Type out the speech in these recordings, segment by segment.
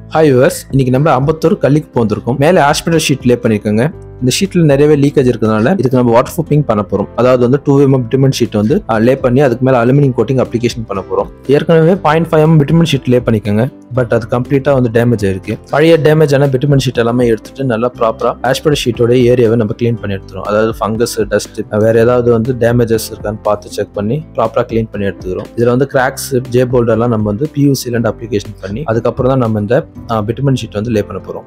Hi viewers, இன்னைக்கு நம்ம 51 கல்லிக்கு போந்திருக்கோம். மேலே ஆஸ்பெட்டல் ஷீட் லே பண்ணிருக்காங்க. இந்த ஷீட்ல நிறையவே லீக்கேஜ் இருக்கறனால இதுக்கு நம்ம வாட்டர் ப்ரூஃபிங் பண்ண போறோம். அதாவது வந்து 2 mm விட்டமின் ஷீட் வந்து லே பண்ணி அதுக்கு மேல அலுமினியம் கோட்டிங் அப்ளிகேஷன் பண்ண போறோம். ஏற்கனவே 0.5 mm விட்டமின் ஷீட் லே பண்ணிக்கங்க. பட் அது கம்ப்ளீட்டா வந்து டேமேஜ் ஆயிருக்கு. பழைய டேமேஜ் ஆன விட்டமின் ஷீட் எல்லாமே எடுத்துட்டு நல்லா ப்ராப்பரா ஆஸ்பெட்டல் ஷீட்டோட ஏரியாவை நம்ம க்ளீன் பண்ணி எடுத்துறோம். அதாவது ஃபங்கஸ், டஸ்ட், வேற ஏதாவது வந்து டேமேஜஸ் இருக்கான்னு பார்த்து செக் பண்ணி ப்ராப்பரா க்ளீன் பண்ணி எடுத்துக்கிறோம். இதுல வந்து கிராக்ஸ், ஜே போல்டர் எல்லாம் நம்ம வந்து PU சீலண்ட் அப்ளிகேஷன் பண்ணி அதுக்கப்புறம் தான் நம்ம இந்த விட்டமின் ஷீட் வந்து லே பண்ண போறோம்.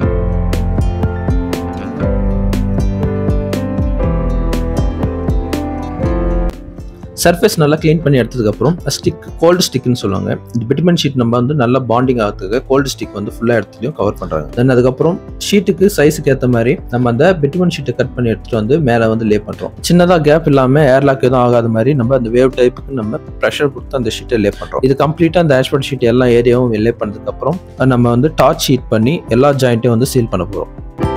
சர்ஃபேஸ் நல்லா க்ளீன் பண்ணி எடுத்ததுக்கு அப்புறம் ஸ்டிக், கோல்டு ஸ்டிக்னு சொல்லுவாங்க. இந்த விட்டமின் ஷீட் நம்ம வந்து நல்லா பாண்டிங் ஆகிறதுக்கு கோல்டு ஸ்டிக் வந்து ஃபுல்லா இடத்துலையும் கவர் பண்றாங்க. தென் அதுக்கப்புறம் ஷீட்டுக்கு சைஸுக்கு ஏற்ற மாதிரி நம்ம அந்த விட்டமின் ஷீட்டை கட் பண்ணி எடுத்துட்டு வந்து மேலே வந்து லே பண்றோம். சின்னதாக கேப் இல்லாம ஏர்லாக் எதுவும் ஆகாத மாதிரி நம்ம அந்த வேவ் டைப்புக்கு நம்ம ப்ரெஷர் கொடுத்து அந்த ஷீட்டை லே பண்றோம். இது கம்ப்ளீட்டா அந்த ஆஸ்பெட்டல் ஷீட் எல்லா ஏரியாவும் லே பண்ணதுக்கு அப்புறம் நம்ம வந்து டார்ச் ஷீட் பண்ணி எல்லா ஜாயிண்ட்டையும் வந்து சீல் பண்ண போறோம்.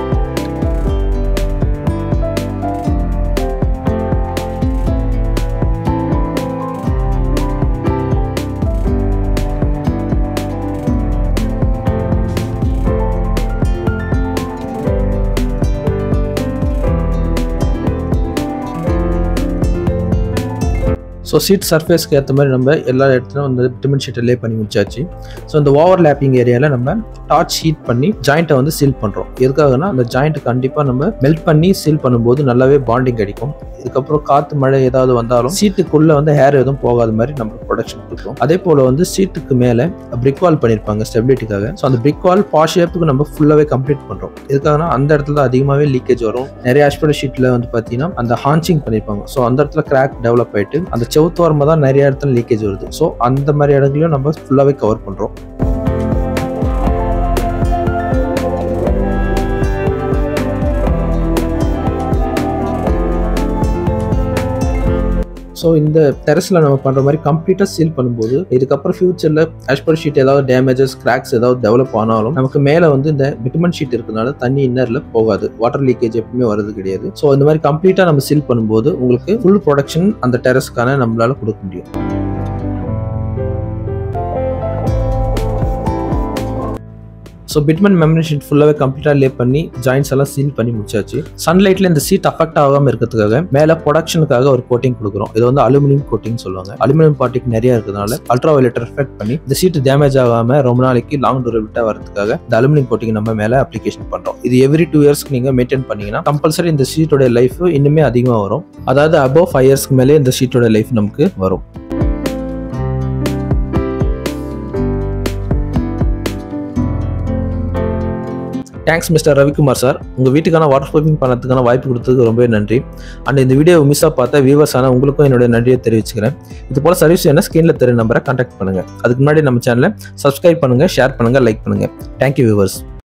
ஸோ சீட் சர்ஃபேஸ்க்கு ஏற்ற மாதிரி நம்ம எல்லா இடத்துலையும் வந்து விட்டமின் ஷீட்டை லே பண்ணி முடிச்சாச்சு. ஸோ இந்த ஓவர் லேப்பிங் ஏரியாவில் நம்ம டார்ச் ஷீட் பண்ணி ஜாயிண்ட்டை வந்து சீல் பண்ணுறோம். எதுக்காகனா அந்த ஜாயிண்ட் கண்டிப்பாக நம்ம மெல்ட் பண்ணி சீல் பண்ணும்போது நல்லாவே பாண்டிங் கிடைக்கும். இதுக்கப்புறம் காற்று, மழை ஏதாவது வந்தாலும் சீட்டுக்குள்ளே வந்து ஹேர் எதுவும் போகாத மாதிரி நம்ம ப்ரொடக்ஷன் கொடுக்கும். அதே போல் வந்து சீட்டுக்கு மேலே பிரிக் வால் பண்ணியிருப்பாங்க ஸ்டெபிலிட்டிக்காக. ஸோ அந்த பிரிக் வால் பாஷ் ஷேப்புக்கு நம்ம ஃபுல்லாகவே கம்ப்ளீட் பண்ணுறோம். எதுக்காகனா அந்த இடத்துல தான் அதிகமாகவே லீக்கேஜ் வரும். நிறைய ஆஸ்பெட்டல் ஷீட்டில் வந்து பார்த்தீங்கன்னா அந்த ஹான்ச்சிங் பண்ணியிருப்பாங்க. ஸோ அந்த இடத்துல கிராக் டெவலப் ஆகிட்டு அந்த செவுத்தோரமாக தான் நிறைய இடத்துல லீக்கேஜ் வருது. ஸோ அந்த மாதிரி இடங்களையும் நம்ம ஃபுல்லாகவே கவர் பண்ணுறோம். ஸோ இந்த டெரஸில் நம்ம பண்ணுற மாதிரி கம்ப்ளீட்டாக சீல் பண்ணும்போது இதுக்கப்புறம் ஃபியூச்சரில் ஆஸ்பெட்டல் ஷீட் ஏதாவது டேமேஜஸ், கிராக்ஸ் ஏதாவது டெவலப் ஆனாலும் நமக்கு மேலே வந்து இந்த விட்டமின் ஷீட் இருக்கிறதுனால தண்ணி இன்னரில் போகாது. வாட்டர் லீக்கேஜ் எப்பவுமே வரது கிடையாது. ஸோ இந்த மாதிரி கம்ப்ளீட்டாக நம்ம சீல் பண்ணும்போது உங்களுக்கு ஃபுல் ப்ரொடக்ஷன் அந்த டெரஸ்க்கான நம்மளால கொடுக்க முடியும். ஸோ விட்டமின் மெம்பரேன் ஷீட் ஃபுல்லாகவே கம்ப்ளீட்டாக லே பண்ணி ஜாயின்ஸ் எல்லாம் சீல் பண்ணி முடிச்சாச்சு. சன்லைட்டில் இந்த சீட் அஃபெக்ட் ஆகாமல் இருக்கிறதுக்காக மேலே ப்ரொடக்ஷனுக்காக ஒரு கோட்டிங் கொடுக்குறோம். இது வந்து அலுமினியம் கோட்டிங் சொல்லுவாங்க. அலுமினியம் பார்ட்டிக் நிறைய இருக்கிறதுனால அல்ட்ரா வயலட் எஃபெக்ட் பண்ணி இந்த சீட் டேமேஜ் ஆகாமல் ரொம்ப நாளைக்கு லாங் டூரபிலிட்டா வரதுக்காக இந்த அலுமினியம் கோட்டிங் நம்ம மேலே அப்ளிகேஷன் பண்ணுறோம். இது எவ்ரி 2 இயர்ஸ்க்கு நீங்கள் மெயின்டைன் பண்ணீங்கன்னா கம்பல்சரி இந்த சீட்டோட லைஃப் இன்னுமே அதிகமாக வரும். அதாவது அபவ் 5 இயர்ஸ்க்கு மேலே இந்த சீட்டோட லைஃப் நமக்கு வரும். Thanks mister Ravikumar sir. உங்கள் வீட்டுக்கான வாட்டர் ப்ரூஃபிங் பண்ணுறதுக்கான வாய்ப்பு கொடுத்ததுக்கு ரொம்பவே நன்றி. அண்ட் இந்த வீடியோ மிஸ்ஸாக பார்த்த வியூவர்ஸான உங்களுக்கும் என்னோட நன்றியை தெரிவிச்சுக்கிறேன். இது போல் சர்வீஸ் என்ன ஸ்க்ரீனில் தெரிய நம்பரை கான்டாக்ட் பண்ணுங்கள். அதுக்கு முன்னாடி நம்ம சேனலை சப்ஸ்கிரைப் பண்ணுங்கள், ஷேர் பண்ணுங்கள், லைக் பண்ணுங்கள். Thank you viewers.